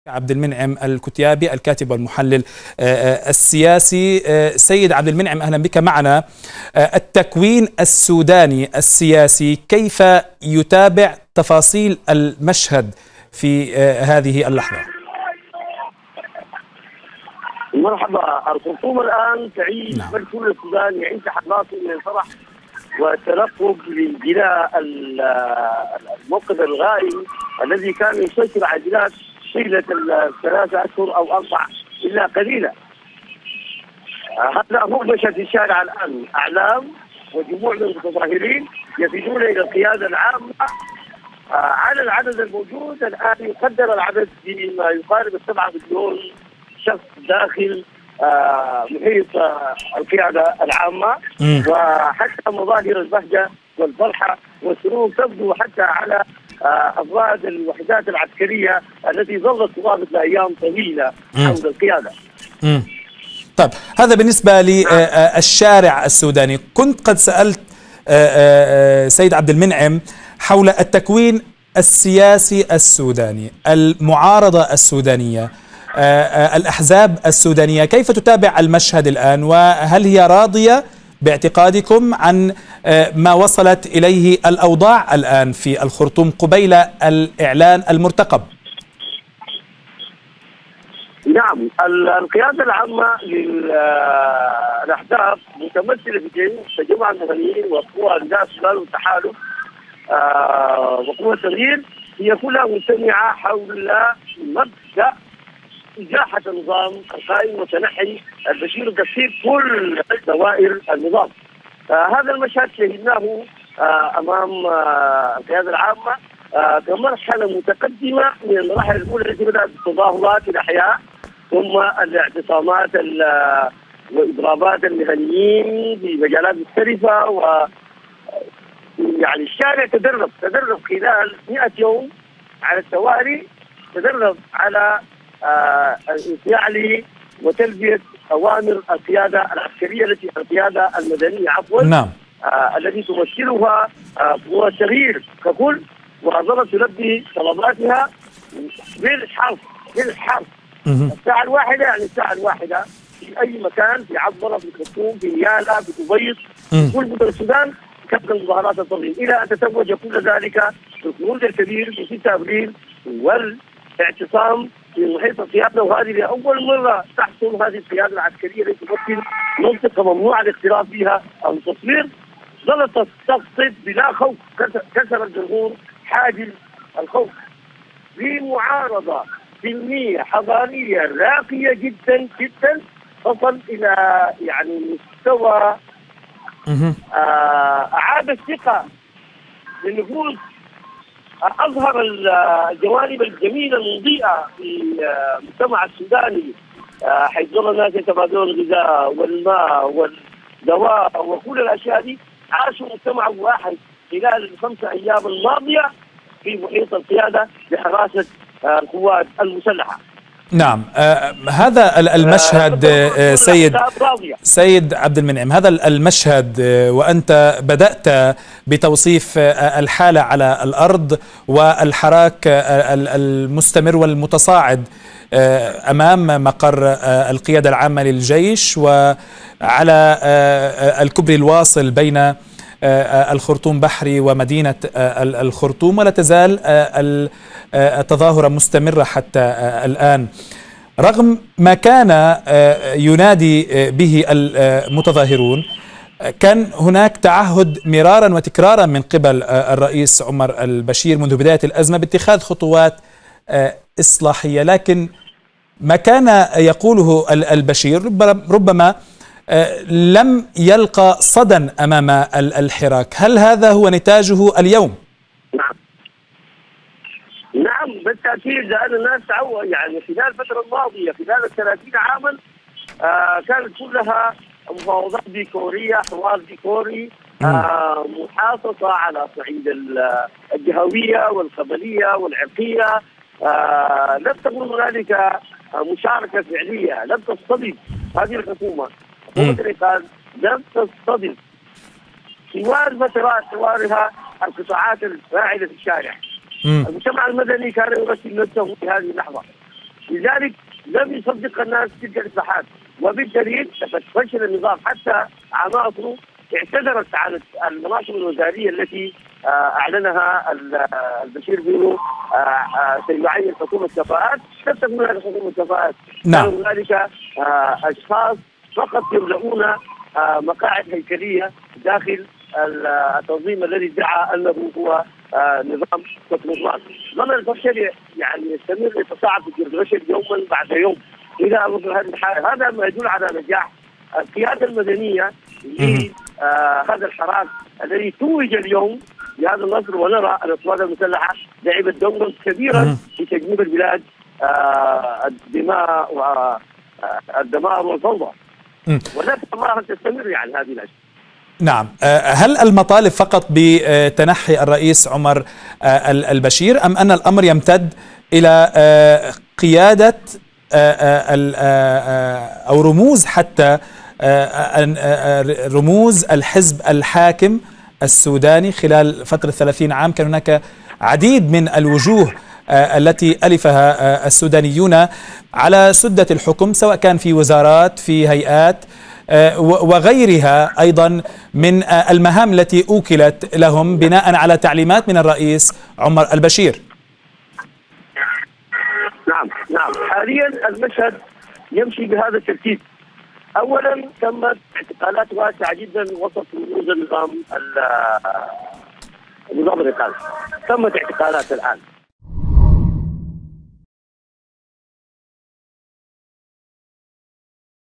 عبد المنعم الكتيابي الكاتب والمحلل السياسي. سيد عبد المنعم، أهلا بك معنا. التكوين السوداني السياسي كيف يتابع تفاصيل المشهد في هذه اللحظة؟ مرحبا. الخرطوم الآن تعيش بل كل السودان يعيش لحظات من الفرح والترقب لانجلاء الموقف الغائم الذي كان يسيطر على البلاد طيلة الثلاثة أشهر أو أربع إلا قليلا. هذا هو مشهد في الشارع الآن، أعلام وجموع من المتظاهرين يفدون إلى القيادة العامة. على العدد الموجود الآن يقدر العدد بما يقارب 7 مليون شخص داخل محيط القيادة العامة، وحتى مظاهر البهجة والفرحة والسرور تبدو حتى على أفراد الوحدات العسكرية التي ظلت ترابط لأيام طويلة حول القيادة. طيب، هذا بالنسبة للشارع السوداني. كنت قد سألت سيد عبد المنعم حول التكوين السياسي السوداني، المعارضة السودانية، الأحزاب السودانية، كيف تتابع المشهد الآن؟ وهل هي راضية باعتقادكم عن ما وصلت إليه الأوضاع الآن في الخرطوم قبيل الإعلان المرتقب؟ نعم، القيادة العامة للأحزاب متمثلة في تجمع المدنيين وقوى أنداء السودان والتحالف وقوى التغيير، هي كلها مجتمعة حول مبدأ إزاحة النظام القائم وتنحي البشير وتكسير كل دوائر النظام. هذا المشهد شهدناه أمام القيادة العامة كمرحلة متقدمة من المراحل الأولى التي بدأت بالتظاهرات في الأحياء، ثم الاعتصامات وإضرابات المهنيين في مجالات مختلفة، و يعني الشارع تدرب خلال 100 يوم على التوالي، تدرب على الانفعال وتلبية أوامر القيادة العسكرية القيادة المدنية نعم. التي تمثلها قوى التغيير ككل، وظلت تلبي طلباتها بالحرف الساعة الواحدة، يعني الساعة الواحدة في أي مكان، في عبرة، في خرطوم، في نيالا، في كوبيس، في كل مدن السودان كانت المظاهرات الطويلة، إلى أن تتوج كل ذلك بالخروج الكبير في 6 أبريل والاعتصام في محيط القيادة. وهذه لأول مرة تحصل هذه القيادة العسكرية التي تمثل منطقة ممنوع الاقتراب فيها أو التصوير، ظلت تقصد بلا خوف، كسر الجمهور حاجز الخوف بمعارضة سلمية حضارية راقية جدا جدا، تصل إلى يعني مستوى أعاد الثقة للنفوذ، أظهر الجوانب الجميلة المضيئة في المجتمع السوداني، حيث ظل الناس يتبادلون الغذاء والماء والدواء وكل الأشياء دي. عاشوا مجتمع واحد خلال ال5 أيام الماضية في محيط القيادة بحراسة القوات المسلحة. نعم، هذا المشهد سيد عبد المنعم، هذا المشهد وأنت بدأت بتوصيف الحالة على الأرض والحراك المستمر والمتصاعد أمام مقر القيادة العامة للجيش وعلى الكوبري الواصل بين الخرطوم بحري ومدينة الخرطوم، ولا تزال التظاهرة مستمرة حتى الآن رغم ما كان ينادي به المتظاهرون. كان هناك تعهد مرارا وتكرارا من قبل الرئيس عمر البشير منذ بداية الأزمة باتخاذ خطوات إصلاحية، لكن ما كان يقوله البشير ربما لم يلقى صدى أمام الحراك. هل هذا هو نتاجه اليوم؟ نعم بالتأكيد، لأن الناس تعود يعني خلال الفترة الماضية خلال 30 عاما كانت كلها مفاوضات ديكورية، حوار ديكوري، محافظة على صعيد الجهوية والقبلية والعرقية. لم تكن هنالك مشاركة فعلية، لم تصطدم هذه الحكومة، حكومة الإنقاذ لم تصطدم طوال فترات حوارها القطاعات الفاعلة في الشارع. المجتمع المدني كان يمثل نفسه في هذه اللحظة، لذلك لم يصدق الناس تلك الإصلاحات، وبالدليل لقد فشل النظام حتى عناصره اعتذرت عن المناصب الوزارية التي أعلنها البشير بيقولوا سيعين حكومة كفاءات. لم تكن هذه حكومة كفاءات، نعم. كانوا هنالك أشخاص فقط يملؤون مقاعد هيكلية داخل التنظيم الذي ادعى أنه هو نظام كتموضوع. ظل الفشل يعني يستمر يتصاعد في الفشل يوما بعد يوم إلى وصل هذه الحالة. هذا ما يدل على نجاح القيادة المدنية لهذا الحراك الذي توج اليوم بهذا النصر، ونرى القوات المسلحة لعبت دورا كبيرا في تجنيب البلاد الدماء والدمار والفوضى، ونسأل الله أن تستمر يعني هذه الأشياء. نعم. هل المطالب فقط بتنحي الرئيس عمر البشير، أم أن الأمر يمتد إلى قيادة أو رموز حتى رموز الحزب الحاكم السوداني خلال فترة 30 عام؟ كان هناك عديد من الوجوه التي ألفها السودانيون على سدة الحكم، سواء كان في وزارات، في هيئات وغيرها أيضا من المهام التي أوكلت لهم بناء على تعليمات من الرئيس عمر البشير. نعم حاليا المشهد يمشي بهذا الترتيب. أولا تمت اعتقالات واسعة جدا وسط رموز النظام الإقالة. تمت اعتقالات الآن